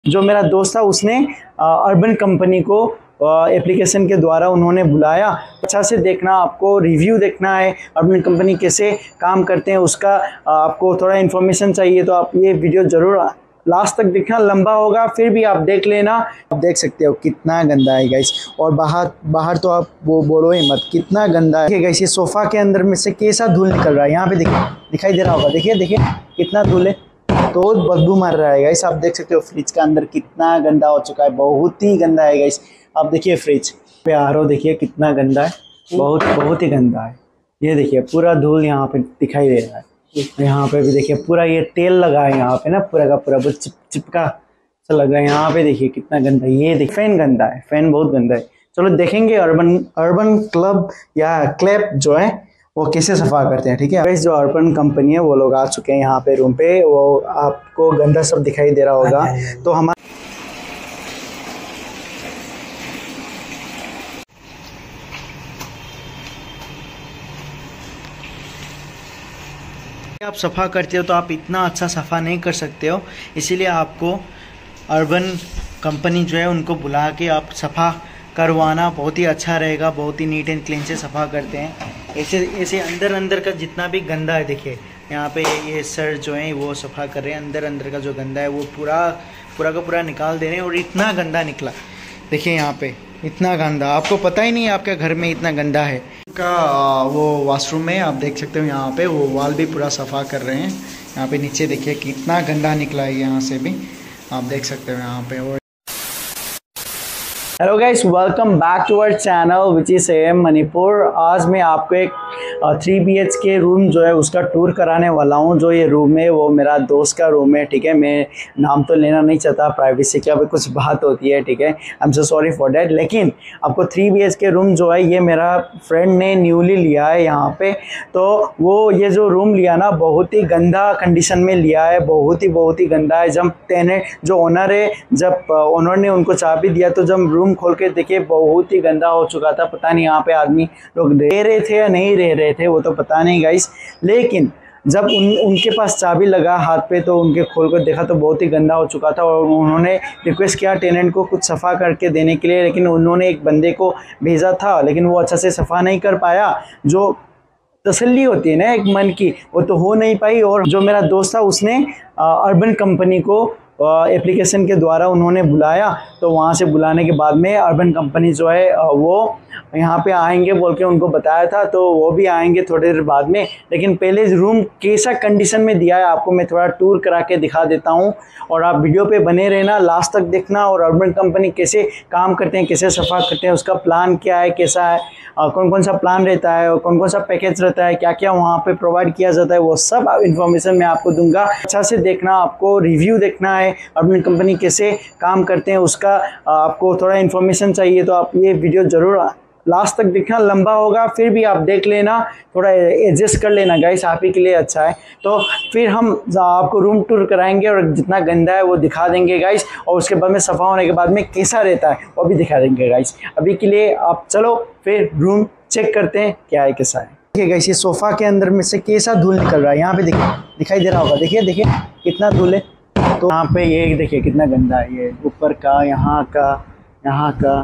जो मेरा दोस्त था उसने अर्बन कंपनी को एप्लीकेशन के द्वारा उन्होंने बुलाया। अच्छा से देखना, आपको रिव्यू देखना है अर्बन कंपनी कैसे काम करते हैं उसका आपको थोड़ा इन्फॉर्मेशन चाहिए तो आप ये वीडियो ज़रूर लास्ट तक देखना। लंबा होगा फिर भी आप देख लेना। आप देख सकते हो कितना गंदा है गाइस, और बाहर तो आप वो बोलो ही मत, कितना गंदा है गाइस। ये सोफ़ा के अंदर में से कैसा धूल निकल रहा है, यहाँ पे देखिए, दिखाई दे रहा होगा, देखिए कितना धूल है, तो बदबू मार रहा है गाइस। आप देख सकते हो फ्रिज का अंदर कितना गंदा हो चुका है, बहुत ही गंदा है गाइस। आप देखिए फ्रिज पे आरओ देखिए कितना गंदा है, बहुत ही गंदा है। ये देखिए पूरा धूल यहाँ पे दिखाई दे रहा है, यहाँ पे भी देखिए पूरा ये तेल लगा है यहाँ पे ना, पूरा का पूरा चिपका सा लगा है। यहाँ पे देखिए कितना गंदा है। ये देखिए फैन गंदा है, फैन बहुत गंदा है। चलो देखेंगे अर्बन क्लब या क्लैप जो है वो कैसे सफा करते हैं, ठीक है गाइस। जो अर्बन कंपनी है वो लोग आ चुके हैं यहाँ पे रूम पे, वो आपको गंदा सब दिखाई दे रहा होगा। तो हमारा आप सफ़ा करते हो तो आप इतना अच्छा सफ़ा नहीं कर सकते हो, इसीलिए आपको अर्बन कंपनी जो है उनको बुला के आप सफ़ा करवाना बहुत ही अच्छा रहेगा। बहुत ही नीट एंड क्लीन से सफ़ा करते हैं। ऐसे अंदर का जितना भी गंदा है देखिए यहाँ पे, ये सर जो है वो सफ़ा कर रहे हैं। अंदर का जो गंदा है वो पूरा का पूरा निकाल दे रहे हैं। और इतना गंदा निकला देखिए यहाँ पे, इतना गंदा, आपको पता ही नहीं है आपके घर में इतना गंदा है का वो वॉशरूम में। आप देख सकते हो यहाँ पे वो वॉल भी पूरा सफ़ा कर रहे हैं। यहाँ पे नीचे देखिए कितना गंदा निकला है, यहाँ से भी आप देख सकते हो यहाँ पे। और hello guys, welcome back to our channel which is AM Manipur. आज मैं आपको एक 3 BHK रूम जो है उसका टूर कराने वाला हूँ। जो ये रूम है वो मेरा दोस्त का रूम है, ठीक है। मैं नाम तो लेना नहीं चाहता, प्राइवेसी की अब कुछ बात होती है, ठीक है। I am so sorry for that. लेकिन आपको 3 BHK रूम जो है ये मेरा फ्रेंड ने न्यूली लिया है यहाँ पे। तो वो ये जो रूम लिया ना बहुत ही गंदा कंडीशन में लिया है, बहुत ही गंदा है। जब टेनेंट जो ओनर है, जब ओनर ने उनको चाबी दिया तो जब रूम खोल के देखिए बहुत ही गंदा हो चुका था। पता नहीं यहाँ पे आदमी लोग रह रहे थे या नहीं रह रहे थे, वो तो पता नहीं गाइस। लेकिन जब उनके पास चाबी लगा हाथ पे तो उनके खोल कर देखा तो बहुत ही गंदा हो चुका था। और उन्होंने रिक्वेस्ट किया टेनेंट को कुछ सफ़ा करके देने के लिए, लेकिन उन्होंने एक बंदे को भेजा था लेकिन वो अच्छा से सफ़ा नहीं कर पाया। जो तसल्ली होती है ना एक मन की, वो तो हो नहीं पाई। और जो मेरा दोस्त था उसने अर्बन कंपनी को एप्लीकेशन के द्वारा उन्होंने बुलाया। तो वहाँ से बुलाने के बाद में अर्बन कंपनी जो है वो यहाँ पे आएंगे बोल के उनको बताया था, तो वो भी आएंगे थोड़ी देर बाद में। लेकिन पहले रूम कैसा कंडीशन में दिया है आपको मैं थोड़ा टूर करा के दिखा देता हूँ, और आप वीडियो पे बने रहना, लास्ट तक देखना। और अर्बन कंपनी कैसे काम करते हैं, कैसे सफ़ा करते हैं, उसका प्लान क्या है, कैसा है, कौन कौन सा प्लान रहता है और कौन कौन सा पैकेज रहता है, क्या क्या वहाँ पे प्रोवाइड किया जाता है, वो सब इन्फॉर्मेशन मैं आपको दूंगा। अच्छा से देखना, आपको रिव्यू देखना है अर्बन कंपनी कैसे काम करते हैं उसका आपको थोड़ा इन्फॉर्मेशन चाहिए तो आप ये वीडियो ज़रूर लास्ट तक देखना। लंबा होगा फिर भी आप देख लेना, थोड़ा एडजस्ट कर लेना गाइस, आप ही के लिए अच्छा है। तो फिर हम आपको रूम टूर कराएंगे और जितना गंदा है वो दिखा देंगे गाइस, और उसके बाद में सफ़ा होने के बाद में कैसा रहता है वो भी दिखा देंगे गाइस। अभी के लिए आप चलो फिर रूम चेक करते हैं क्या है कैसा है। देखिए गाइस, ये सोफ़ा के अंदर में से कैसा धूल निकल रहा है, यहाँ पे देखिए, दिखाई दे रहा होगा, देखिए कितना धूल है। तो यहाँ पे ये देखिए कितना गंदा है, ये ऊपर का, यहाँ का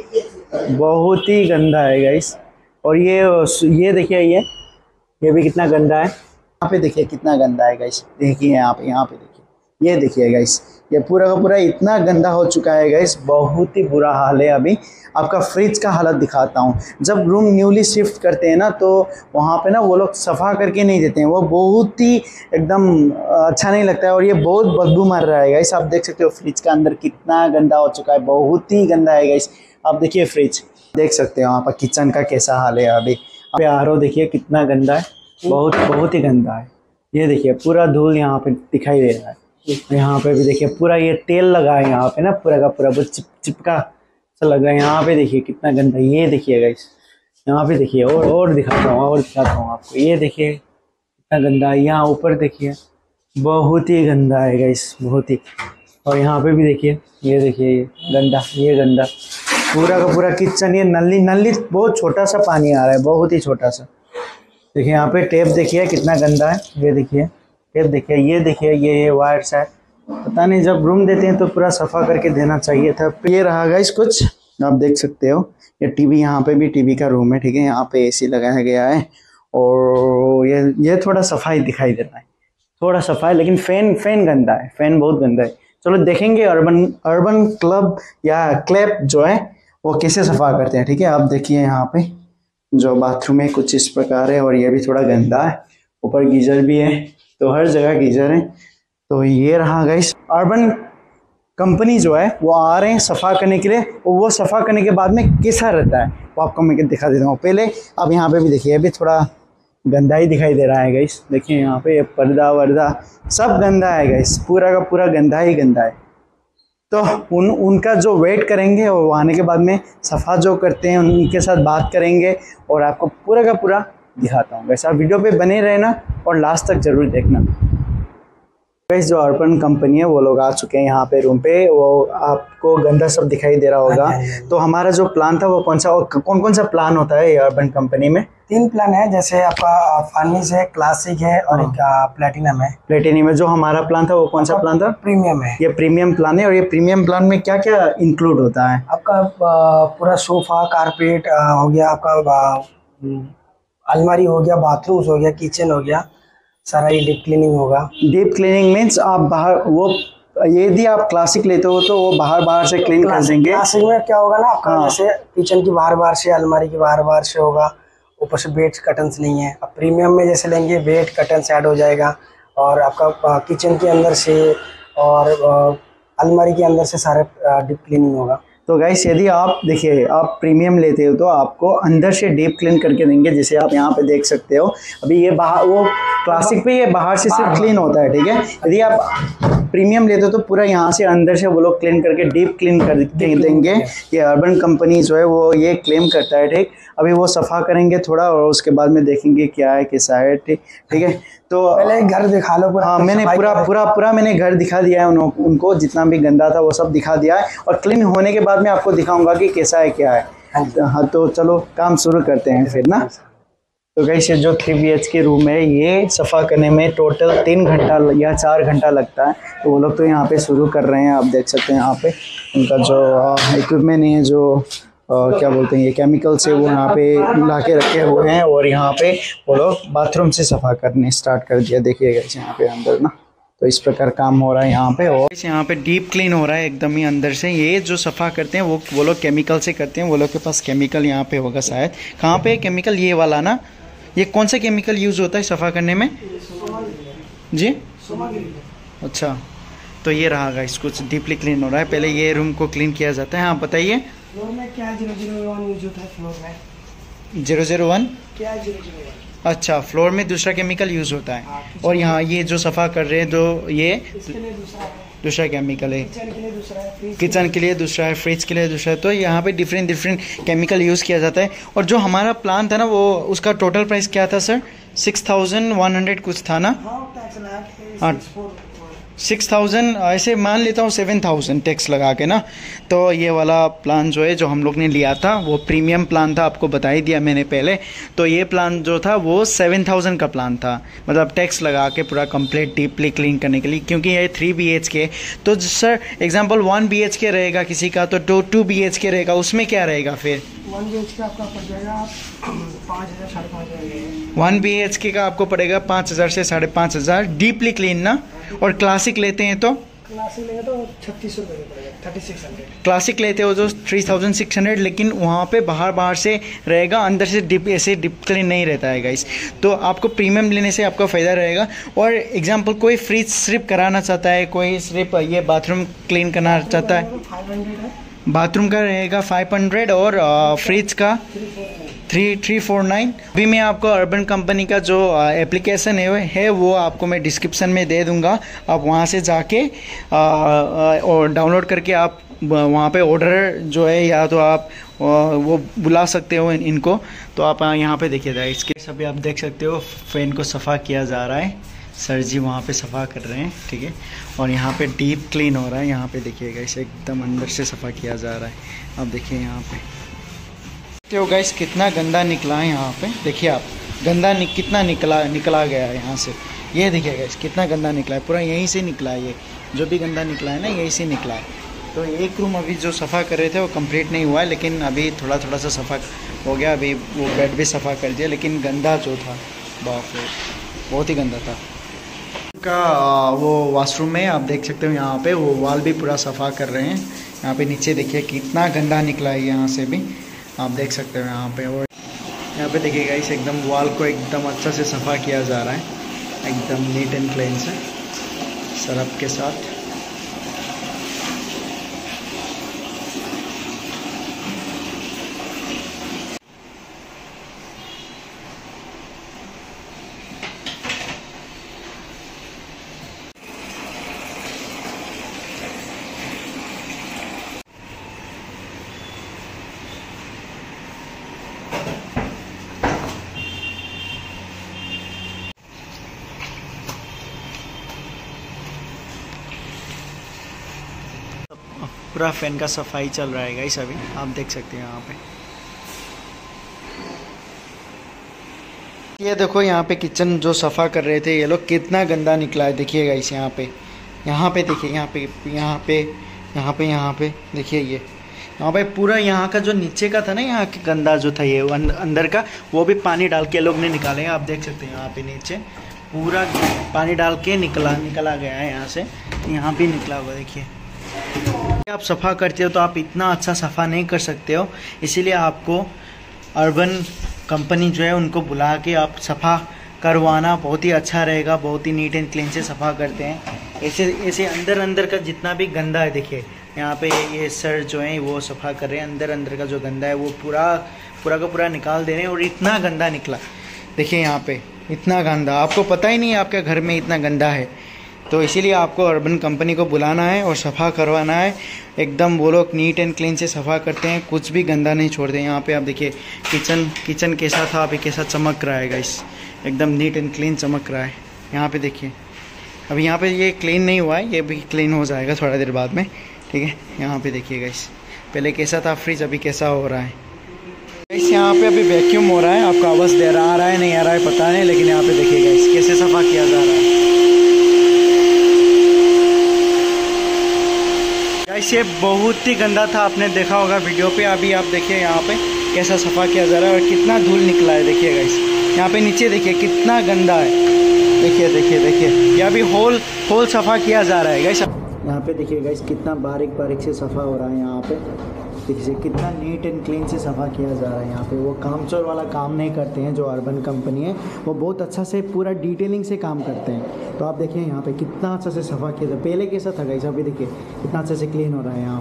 बहुत ही गंदा है गाइस। और ये देखिए ये भी कितना गंदा है। यहाँ पे देखिए कितना गंदा है गाइस, देखिए यहाँ पे देखिए, ये देखिए गाइस, ये पूरा का पूरा इतना गंदा हो चुका है गाइस, बहुत ही बुरा हाल है। अभी आपका फ्रिज का हालत दिखाता हूँ। जब रूम न्यूली शिफ्ट करते हैं ना तो वहाँ पे ना वो लोग सफ़ा करके नहीं देते हैं, वो बहुत ही एकदम अच्छा नहीं लगता है। और ये बहुत बदबू मार रहा है गाइस। आप देख सकते हो फ्रिज का अंदर कितना गंदा हो चुका है, बहुत ही गंदा है गाइस। आप देखिए फ्रिज देख सकते हो, वहाँ पर किचन का कैसा हाल है। अभी पे आरओ देखिए कितना गंदा है, बहुत ही गंदा है। ये देखिए पूरा धूल यहाँ पे दिखाई दे रहा है। यहाँ पे भी देखिए पूरा ये तेल लगा है यहाँ पे ना, पूरा का पूरा चिपका सा लग रहा है। यहाँ पे देखिए कितना गंदा, ये देखिए गाइस, यहाँ पे देखिए और दिखाता हूँ आपको। ये देखिए कितना गंदा है, यहाँ ऊपर देखिए बहुत ही गंदा है गाइस, बहुत ही। और यहाँ पे भी देखिए, ये देखिए ये गंदा पूरा का पूरा किचन। ये नली बहुत छोटा सा पानी आ रहा है, बहुत ही छोटा सा। देखिए यहाँ पे टेप देखिए कितना गंदा है, ये देखिए टेप देखिए, ये देखिए ये वायर्स है, पता नहीं, जब रूम देते हैं तो पूरा सफ़ा करके देना चाहिए था। ये रहा गाइस कुछ, आप देख सकते हो। ये टीवी, यहाँ पे भी टीवी का रूम है, ठीक है। यहाँ पे एसी लगाया गया है और ये थोड़ा सफाई दिखाई दे रहा है, थोड़ा सफा है, लेकिन फैन गंदा है, फैन बहुत गंदा है। चलो देखेंगे अर्बन क्लब या क्लैप जो है वो कैसे सफा करते हैं, ठीक है। आप देखिए यहाँ पे जो बाथरूम है कुछ इस प्रकार है और ये भी थोड़ा गंदा है। ऊपर गीजर भी है, तो हर जगह गीजर है। तो ये रहा गाइस, अर्बन कंपनी जो है वो आ रहे हैं सफ़ा करने के लिए, और वो सफ़ा करने के बाद में कैसा रहता है वो आपको मैं दिखा देता हूँ। पहले अब यहाँ पे भी देखिए, अभी थोड़ा गंदा ही दिखाई दे रहा है गाइस। देखिए यहाँ पे पर्दा वर्दा सब गंदा है गाइस, पूरा का पूरा गंदा ही गंदा है। तो उनका जो वेट करेंगे और वो आने के बाद में सफ़ा जो करते हैं उनके साथ बात करेंगे और आपको पूरा का पूरा दिखाता हूँ। वैसे आप वीडियो पे बने रहना और लास्ट तक ज़रूर देखना। गाइस जो अर्बन कंपनी है वो लोग आ चुके हैं यहाँ पे रूम पे, वो आपको गंदा सब दिखाई दे रहा होगा। तो हमारा जो प्लान था वो कौन सा, और कौन कौन सा प्लान होता है अर्बन कंपनी में? 3 प्लान है, जैसे आपका फार्निश है, क्लासिक है और एक प्लेटिनम है। प्लेटिनम में जो हमारा प्लान था वो कौन सा प्लान था? प्रीमियम है। ये प्रीमियम प्लान है। और ये प्रीमियम प्लान में क्या क्या इंक्लूड होता है? आपका पूरा सोफा, कारपेट हो गया, आपका अलमारी हो गया, बाथरूम हो गया, किचन हो गया, सारा ये डीप क्लीनिंग होगा। डीप क्लीनिंग मीन्स आप बाहर वो, यदि आप क्लासिक लेते हो तो वो बाहर से क्लीन कर देंगे। क्लासिक में क्या होगा ना आपका, जैसे किचन की बाहर से, अलमारी की बाहर से होगा, ऊपर से बेड कर्टन्स नहीं है। अब प्रीमियम में जैसे लेंगे बेड कर्टन्स ऐड हो जाएगा, और आपका किचन के अंदर से और अलमारी के अंदर से सारा डीप क्लीनिंग होगा। तो गाइस यदि आप देखिए, आप प्रीमियम लेते हो तो आपको अंदर से डीप क्लीन करके देंगे, जैसे आप यहाँ पे देख सकते हो। अभी ये बाहर, वो क्लासिक पे ये बाहर से सिर्फ क्लीन होता है, ठीक है। यदि आप प्रीमियम लेते हो तो पूरा यहाँ से अंदर से वो लोग क्लीन करके डीप क्लीन कर देंगे। ये अर्बन कंपनी जो है वो ये क्लेम करता है, ठीक। अभी वो सफ़ा करेंगे थोड़ा और उसके बाद में देखेंगे क्या है कैसा है, ठीक है। तो पहले घर दिखा लो पूरा। हाँ, मैंने पूरा मैंने घर दिखा दिया है उनको, जितना भी गंदा था वो सब दिखा दिया है, और क्लीन होने के बाद में आपको दिखाऊंगा कि कैसा है क्या है। हाँ, तो चलो काम शुरू करते हैं फिर ना। तो गाइस ये जो 3 BHK रूम है ये सफ़ा करने में टोटल 3 घंटा या 4 घंटा लगता है। तो वो लोग तो यहाँ पे शुरू कर रहे हैं, आप देख सकते हैं। यहाँ पे उनका जो इक्विपमेंट है, जो क्या बोलते हैं, ये केमिकल से वो यहाँ पे ला के रखे हुए हैं, और यहाँ पे वो लोग बाथरूम से सफ़ा करने स्टार्ट कर दिया। देखिएगा यहाँ पे अंदर ना, तो इस प्रकार काम हो रहा है यहाँ पे। और यहाँ पे डीप क्लीन हो रहा है एकदम ही अंदर से। ये जो सफ़ा करते हैं वो लोग केमिकल से करते हैं। वो लोग के पास केमिकल यहाँ पे होगा शायद। कहाँ पे केमिकल? ये वाला ना। ये कौन सा केमिकल यूज़ होता है सफ़ा करने में जी? अच्छा, तो ये रहा गाइस, कुछ डीपली क्लीन हो रहा है। पहले ये रूम को क्लीन किया जाता है। हाँ बताइए। फ्लोर में क्या 001 यूज होता है? फ्लोर में 001 क्या 001? अच्छा, फ्लोर में दूसरा केमिकल यूज़ होता है। और यहाँ ये जो सफ़ा कर रहे हैं तो ये इसके लिए दूसरा केमिकल है। किचन के लिए दूसरा है, किचन के लिए दूसरा है, फ्रिज के लिए दूसरा है। तो यहाँ पे डिफरेंट केमिकल यूज़ किया जाता है। और जो हमारा प्लान था ना, वो उसका टोटल प्राइस क्या था सर? 6100 कुछ था ना? हाँ, 6000 ऐसे मान लेता हूँ, 7000 टैक्स लगा के ना। तो ये वाला प्लान जो है, जो हम लोग ने लिया था वो प्रीमियम प्लान था, आपको बता ही दिया मैंने पहले। तो ये प्लान जो था वो 7000 का प्लान था, मतलब टैक्स लगा के पूरा कंप्लीट डीपली क्लीन करने के लिए। क्योंकि ये 3 BHK, तो सर एग्जांपल 1 BHK रहेगा किसी का, तो 2 BHK रहेगा, उसमें क्या रहेगा फिर? 1 BHK आपका पड़ जाएगा 5000 5,500। 1 BHK का आपको पड़ेगा 5000 से 5500 डीपली क्लीन ना। और क्लासिक लेते हैं तो क्लासिक लेंगे तो 3600 रुपये पड़ेगा, 3600। क्लासिक लेते हो तो 3600, लेकिन वहाँ पे बाहर से रहेगा, अंदर से ऐसे डीप क्लीन नहीं रहता है गाइस। तो आपको प्रीमियम लेने से आपका फ़ायदा रहेगा। और एग्जांपल कोई फ्रिज सिर्फ कराना चाहता है, कोई सिर्फ ये बाथरूम क्लीन करना चाहता है, 500 है। बाथरूम का रहेगा 500 और फ्रिज का 349। अभी मैं आपको अर्बन कंपनी का जो एप्लीकेशन है वो आपको मैं डिस्क्रिप्शन में दे दूंगा। आप वहाँ से जाके और डाउनलोड करके आप वहाँ पे ऑर्डर जो है, या तो आप वो बुला सकते हो इनको। तो आप यहाँ पे देखिएगा, इसके सभी आप देख सकते हो फैन को सफ़ा किया जा रहा है। सर जी वहाँ पे सफ़ा कर रहे हैं, ठीक है। और यहाँ पे डीप क्लीन हो रहा है। यहाँ पे देखिएगा, इसे एकदम अंदर से सफ़ा किया जा रहा है। आप देखिए यहाँ पे तो गाइस कितना गंदा निकला है यहाँ पे। देखिए आप, गंदा कितना निकला गया है यहाँ से। ये देखिए गाइस कितना गंदा निकला है, पूरा यहीं से निकला है। जो भी गंदा निकला है ना यही से निकला है। तो एक रूम अभी जो सफ़ा कर रहे थे वो कंप्लीट नहीं हुआ है, लेकिन अभी थोड़ा थोड़ा सा सफ़ा हो गया। अभी वो बेड भी सफ़ा कर दिया, लेकिन गंदा जो था बाप रे बहुत ही गंदा था। का वो वॉशरूम में आप देख सकते हो यहाँ पे वो वॉल भी पूरा सफ़ा कर रहे हैं। यहाँ पे नीचे देखिए कितना गंदा निकला है, यहाँ से भी आप देख सकते हो यहाँ पे। और यहाँ पे देखिएगा इस एकदम वॉल को एकदम अच्छा से सफ़ा किया जा रहा है, एकदम नीट एंड क्लीन से सरफ के साथ। पूरा फैन का सफाई चल रहा है गाइस, अभी आप देख सकते हैं यहाँ पे। ये देखो यहाँ पे किचन जो सफ़ा कर रहे थे ये लोग, कितना गंदा निकला है देखिए गाइस। यहाँ पे देखिए, यहाँ पे देखिए, ये यहाँ पे पूरा यहाँ का जो नीचे का था ना, यहाँ के गंदा जो था ये अंदर का, वो भी पानी डाल के लोग ने निकाले हैं। आप देख सकते हैं यहाँ पे नीचे पूरा पानी डाल के निकला गया है यहाँ से, यहाँ भी निकला हुआ देखिए। आप सफ़ा करते हो तो आप इतना अच्छा सफ़ा नहीं कर सकते हो, इसीलिए आपको अर्बन कंपनी जो है उनको बुला के आप सफ़ा करवाना बहुत ही अच्छा रहेगा। बहुत ही नीट एंड क्लीन से सफ़ा करते हैं। ऐसे अंदर का जितना भी गंदा है देखिए, यहाँ पे ये सर जो है वो सफ़ा कर रहे हैं। अंदर का जो गंदा है वो पूरा का पूरा निकाल दे रहे हैं। और इतना गंदा निकला देखिए यहाँ पे, इतना गंदा, आपको पता ही नहीं है आपके घर में इतना गंदा है। तो इसीलिए आपको अर्बन कंपनी को बुलाना है और सफ़ा करवाना है। एकदम वो लोग नीट एंड क्लीन से सफ़ा करते हैं, कुछ भी गंदा नहीं छोड़ते। यहाँ पे आप देखिए किचन कैसा था, अभी कैसा चमक रहा है गाइस, एकदम नीट एंड क्लीन चमक रहा है। यहाँ पे देखिए, अभी यहाँ पे ये क्लीन नहीं हुआ है, ये भी क्लीन हो जाएगा थोड़ा देर बाद में, ठीक है। यहाँ पे देखिए गाइस, पहले कैसा था फ्रिज, अभी कैसा हो रहा है गाइस। यहाँ पे अभी वैक्यूम हो रहा है, आपको आवाज़ आ रहा है नहीं आ रहा है पता नहीं, लेकिन यहाँ पे देखिए गाइस कैसे सफ़ा किया जा रहा है गाइस। ये बहुत ही गंदा था, आपने देखा होगा वीडियो पे। अभी आप देखिए यहाँ पे कैसा सफ़ा किया जा रहा है और कितना धूल निकला है देखिए गाइस। यहाँ पे नीचे देखिए कितना गंदा है, देखिए ये अभी होल सफ़ा किया जा रहा है गाइस। यहाँ पे देखिए गाइस कितना बारीक से सफ़ा हो रहा है। यहाँ पे देखिए कितना नीट एंड क्लीन से सफ़ा किया जा रहा है। यहाँ पे वो कामचोर वाला काम नहीं करते हैं जो अर्बन कंपनी है, वो बहुत अच्छा से पूरा डिटेलिंग से काम करते हैं। तो आप देखिए यहाँ पे कितना अच्छा से सफ़ा किया था, पहले कैसा था गाइस, अभी देखिए कितना अच्छे से क्लीन हो रहा है। यहाँ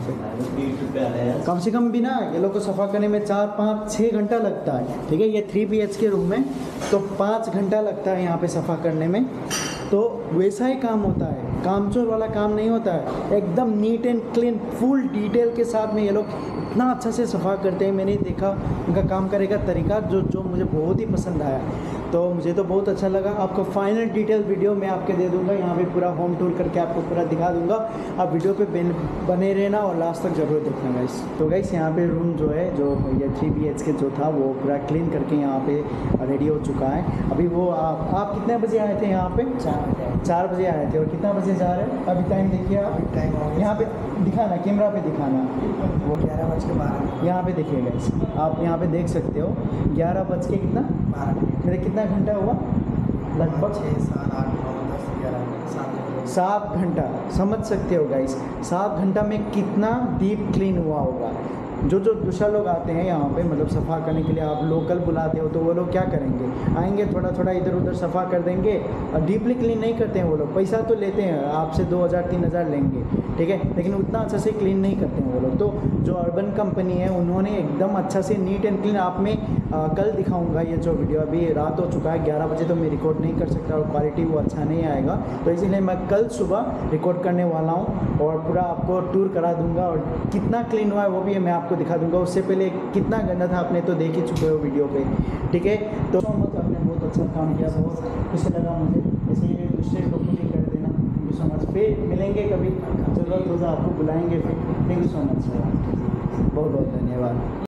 पे कम से कम भी ना ये लोग को सफ़ा करने में 4, 5, 6 घंटा लगता है, ठीक है। ये 3 BHK रूम में तो 5 घंटा लगता है यहाँ पे सफ़ा करने में। तो वैसा ही काम होता है, कामचोर वाला काम नहीं होता है। एकदम neat and clean full detail के साथ में ये लोग इतना अच्छा से सफ़ा करते हैं। मैंने देखा उनका काम करने का तरीका जो मुझे बहुत ही पसंद आया, तो मुझे तो बहुत अच्छा लगा। आपको फाइनल डिटेल वीडियो मैं आपके दे दूंगा, यहाँ पे पूरा होम टूर करके आपको पूरा दिखा दूंगा। आप वीडियो पे बने रहना और लास्ट तक जरूर देखना गाइस। तो गाइस यहाँ पे रूम जो है, जो ये 3 BHK जो था वो पूरा क्लीन करके यहाँ पे रेडी हो चुका है। अभी वो आप कितने बजे आए थे यहाँ पे? 4 बजे आए थे। और कितना बजे जा रहे हैं अभी? टाइम देखिए आप, टाइम यहाँ पे दिखाना, कैमरा पे दिखाना, वो 11:12। यहाँ पे देखिए गाइस, आप यहाँ पे देख सकते हो 11 बज के कितना 12 मेरे कितना घंटा हुआ, लगभग 6, 7, 8, 9, 10, 11, 7 घंटा। समझ सकते हो गाइस 7 घंटा में कितना डीप क्लीन हुआ होगा। जो दूसरा लोग आते हैं यहाँ पे मतलब सफ़ा करने के लिए, आप लोकल बुलाते हो तो वो लोग क्या करेंगे, आएंगे थोड़ा इधर उधर सफ़ा कर देंगे और डीपली क्लीन नहीं करते हैं वो लोग। पैसा तो लेते हैं आपसे 2000 3000 लेंगे, ठीक है, लेकिन उतना अच्छा से क्लीन नहीं करते हैं वो लोग। तो जो अर्बन कंपनी है उन्होंने एकदम अच्छा से नीट एंड क्लीन, आप में कल दिखाऊंगा ये जो वीडियो। अभी रात हो चुका है, 11 बजे तो मैं रिकॉर्ड नहीं कर सकता और क्वालिटी वो अच्छा नहीं आएगा, तो इसीलिए मैं कल सुबह रिकॉर्ड करने वाला हूँ और पूरा आपको टूर करा दूँगा और कितना क्लीन हुआ है वो भी मैं आपको दिखा दूंगा। उससे पहले कितना गंदा था आपने तो देख ही चुके हो वीडियो पे, ठीक है। तो आपने बहुत अच्छा काम किया, बहुत खुशी लगा मुझे, इसलिए दूसरे लोग को भी कर देना। Thank you so much. फिर मिलेंगे कभी, जरूरत होगा आपको बुलाएंगे फिर। थैंक यू सो मच, बहुत बहुत धन्यवाद।